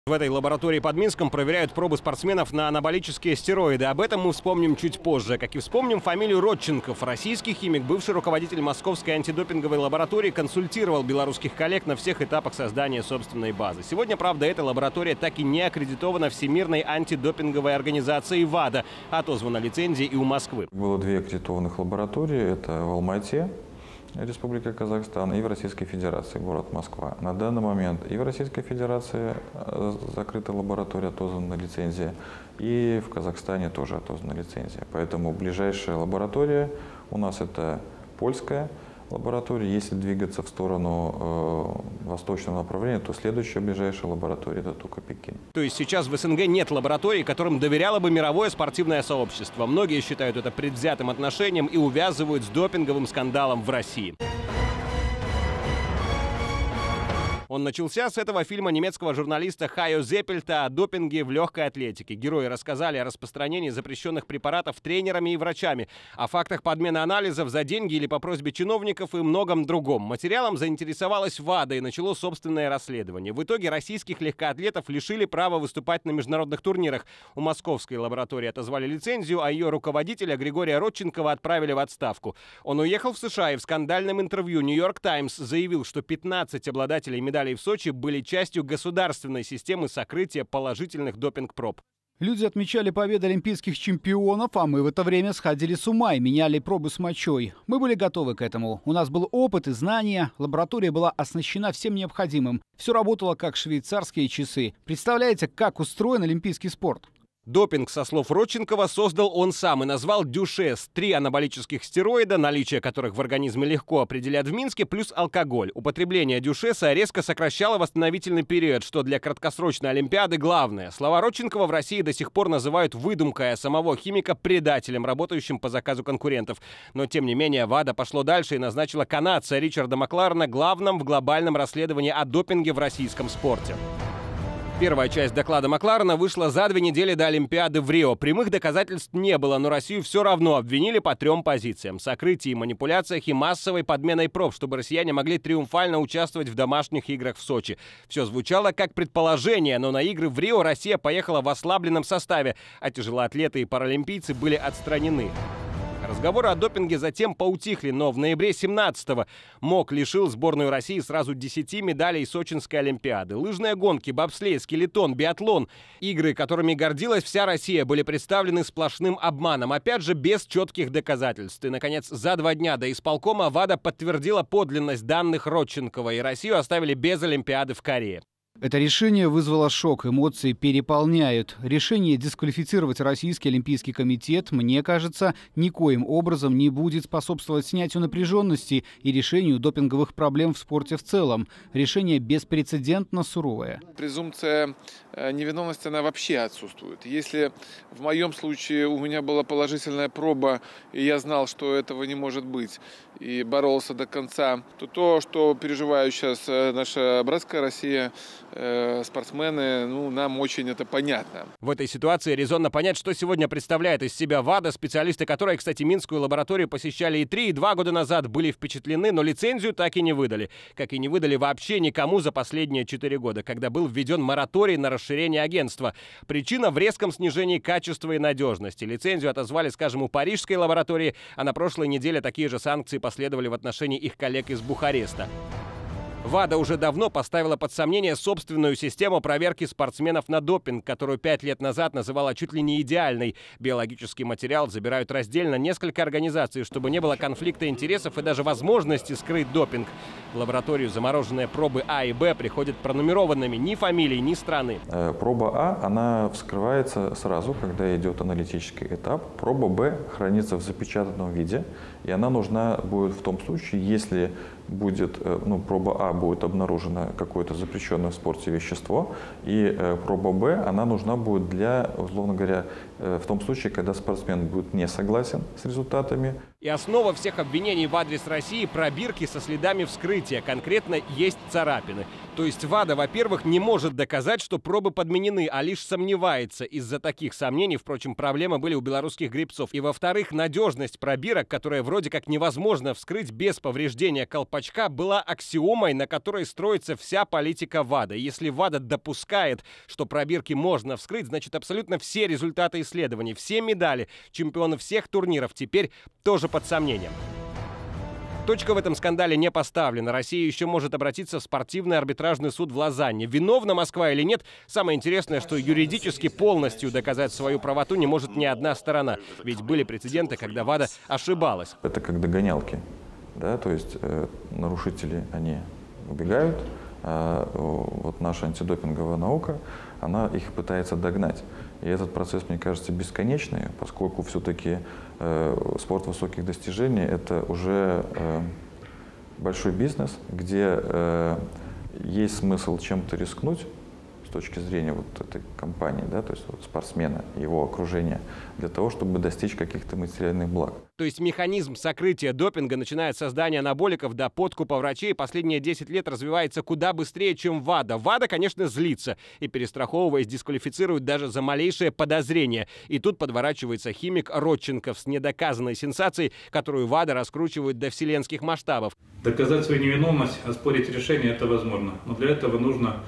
В этой лаборатории под Минском проверяют пробы спортсменов на анаболические стероиды. Об этом мы вспомним чуть позже. Как и вспомним фамилию Родченков. Российский химик, бывший руководитель Московской антидопинговой лаборатории, консультировал белорусских коллег на всех этапах создания собственной базы. Сегодня, правда, эта лаборатория так и не аккредитована Всемирной антидопинговой организацией ВАДА. Отозвана лицензия и у Москвы. Было две аккредитованных лаборатории. Это в Алмате, Республика Казахстан, и в Российской Федерации, город Москва. На данный момент и в Российской Федерации закрыта лаборатория, отозвана лицензия, и в Казахстане тоже отозвана лицензия. Поэтому ближайшая лаборатория у нас это польская лаборатория. Если двигаться в сторону восточного направления, то следующая ближайшая лаборатория это только Пекин. То есть сейчас в СНГ нет лабораторий, которым доверяло бы мировое спортивное сообщество. Многие считают это предвзятым отношением и увязывают с допинговым скандалом в России. Он начался с этого фильма немецкого журналиста Хайо Зеппельта о допинге в легкой атлетике. Герои рассказали о распространении запрещенных препаратов тренерами и врачами, о фактах подмены анализов за деньги или по просьбе чиновников и многом другом. Материалом заинтересовалась ВАДА и начало собственное расследование. В итоге российских легкоатлетов лишили права выступать на международных турнирах. У московской лаборатории отозвали лицензию, а ее руководителя Григория Родченкова отправили в отставку. Он уехал в США и в скандальном интервью «Нью-Йорк Таймс» заявил, что 15 обладателей медалей в Сочи были частью государственной системы сокрытия положительных допинг-проб. Люди отмечали победы олимпийских чемпионов, а мы в это время сходили с ума и меняли пробы с мочой. Мы были готовы к этому. У нас был опыт и знания. Лаборатория была оснащена всем необходимым. Все работало как швейцарские часы. Представляете, как устроен олимпийский спорт? Допинг, со слов Родченкова, создал он сам и назвал дюшес. 3 анаболических стероида, наличие которых в организме легко определят в Минске, плюс алкоголь. Употребление дюшеса резко сокращало восстановительный период, что для краткосрочной олимпиады главное. Слова Родченкова в России до сих пор называют выдумкой, а самого химика предателем, работающим по заказу конкурентов. Но, тем не менее, ВАДА пошло дальше и назначила канадца Ричарда Макларена главным в глобальном расследовании о допинге в российском спорте. Первая часть доклада Макларена вышла за 2 недели до Олимпиады в Рио. Прямых доказательств не было, но Россию все равно обвинили по 3 позициям: сокрытии, манипуляциях и массовой подменой проб, чтобы россияне могли триумфально участвовать в домашних играх в Сочи. Все звучало как предположение, но на игры в Рио Россия поехала в ослабленном составе, а тяжелоатлеты и паралимпийцы были отстранены. Разговоры о допинге затем поутихли, но в ноябре 17-го МОК лишил сборную России сразу 10 медалей Сочинской Олимпиады. Лыжные гонки, бобслей, скелетон, биатлон. Игры, которыми гордилась вся Россия, были представлены сплошным обманом. Опять же, без четких доказательств. И, наконец, за 2 дня до исполкома ВАДА подтвердила подлинность данных Родченкова, и Россию оставили без Олимпиады в Корее. Это решение вызвало шок, эмоции переполняют. Решение дисквалифицировать Российский олимпийский комитет, мне кажется, никоим образом не будет способствовать снятию напряженности и решению допинговых проблем в спорте в целом. Решение беспрецедентно суровое. Презумпция невиновности, она вообще отсутствует. Если в моем случае у меня была положительная проба, и я знал, что этого не может быть, и боролся до конца, то, что переживает сейчас наша братская Россия, спортсмены, нам очень это понятно. В этой ситуации резонно понять, что сегодня представляет из себя ВАДА, специалисты которой, кстати, Минскую лабораторию посещали и 3, и 2 года назад, были впечатлены, но лицензию так и не выдали. Как и не выдали вообще никому за последние 4 года, когда был введен мораторий на расширение агентства. Причина в резком снижении качества и надежности. Лицензию отозвали, скажем, у парижской лаборатории, а на прошлой неделе такие же санкции последовали в отношении их коллег из Бухареста. ВАДА уже давно поставила под сомнение собственную систему проверки спортсменов на допинг, которую 5 лет назад называла чуть ли не идеальной. Биологический материал забирают раздельно несколько организаций, чтобы не было конфликта интересов и даже возможности скрыть допинг. В лабораторию замороженные пробы А и Б приходят пронумерованными, ни фамилии, ни страны. Проба А, она вскрывается сразу, когда идет аналитический этап. Проба Б хранится в запечатанном виде, и она нужна будет в том случае, если будет, проба А будет обнаружено какое-то запрещенное в спорте вещество, и проба Б, она нужна будет для, условно говоря, в том случае, когда спортсмен будет не согласен с результатами. И основа всех обвинений в адрес России – пробирки со следами вскрытия. Конкретно есть царапины. То есть ВАДА, во-первых, не может доказать, что пробы подменены, а лишь сомневается. Из-за таких сомнений, впрочем, проблемы были у белорусских гребцов. И, во-вторых, надежность пробирок, которая вроде как невозможно вскрыть без повреждения колпачка, была аксиомой, на которой строится вся политика ВАДА. Если ВАДА допускает, что пробирки можно вскрыть, значит, абсолютно все результаты исследований, все медали чемпионов всех турниров теперь тоже под сомнением. Точка в этом скандале не поставлена. Россия еще может обратиться в спортивный арбитражный суд в Лозанне. Виновна Москва или нет? Самое интересное, что юридически полностью доказать свою правоту не может ни одна сторона. Ведь были прецеденты, когда ВАДА ошибалась. Это как догонялки. Да? То есть нарушители, они убегают, а вот наша антидопинговая наука, она их пытается догнать. И этот процесс, мне кажется, бесконечный, поскольку все-таки спорт высоких достижений – это уже большой бизнес, где есть смысл чем-то рискнуть с точки зрения вот этой компании, да, то есть вот спортсмена, его окружения, для того, чтобы достичь каких-то материальных благ. То есть механизм сокрытия допинга, начиная от создания анаболиков до подкупа врачей, последние 10 лет развивается куда быстрее, чем ВАДА. ВАДА, конечно, злится и, перестраховываясь, дисквалифицирует даже за малейшее подозрение. И тут подворачивается химик Родченков с недоказанной сенсацией, которую ВАДА раскручивает до вселенских масштабов. Доказать свою невиновность, оспорить решение – это возможно. Но для этого нужно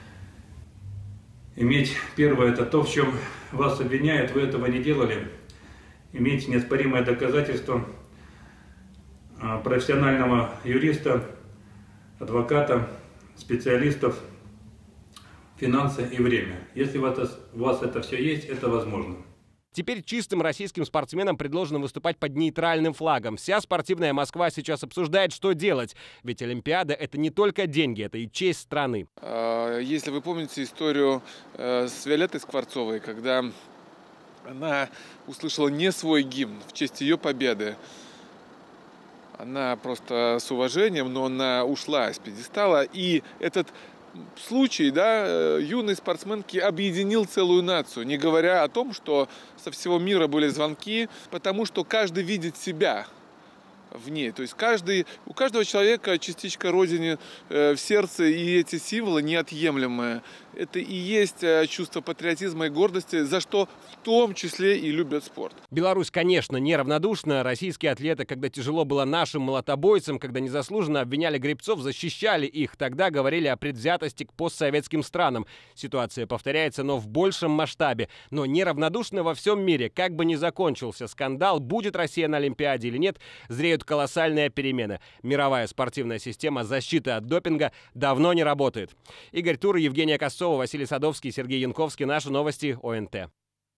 иметь, первое, это то, в чем вас обвиняют, вы этого не делали. Иметь неоспоримое доказательство профессионального юриста, адвоката, специалистов, финансы и время. Если у вас это все есть, это возможно. Теперь чистым российским спортсменам предложено выступать под нейтральным флагом. Вся спортивная Москва сейчас обсуждает, что делать. Ведь Олимпиада – это не только деньги, это и честь страны. Если вы помните историю с Виолеттой Скворцовой, когда она услышала не свой гимн в честь ее победы, она просто с уважением, но она ушла с пьедестала. И этот случай, да, юной спортсменки объединил целую нацию, не говоря о том, что со всего мира были звонки, потому что каждый видит себя в ней. То есть у каждого человека частичка Родины в сердце, и эти символы неотъемлемые. Это и есть чувство патриотизма и гордости, за что в том числе и любят спорт. Беларусь, конечно, неравнодушна. Российские атлеты, когда тяжело было нашим молотобойцам, когда незаслуженно обвиняли гребцов, защищали их. Тогда говорили о предвзятости к постсоветским странам. Ситуация повторяется, но в большем масштабе. Но неравнодушно во всем мире. Как бы ни закончился скандал, будет Россия на Олимпиаде или нет, зреют колоссальные перемены. Мировая спортивная система защиты от допинга давно не работает. Игорь Тур, Евгения Косцова, Василий Садовский, Сергей Янковский. Наши новости ОНТ.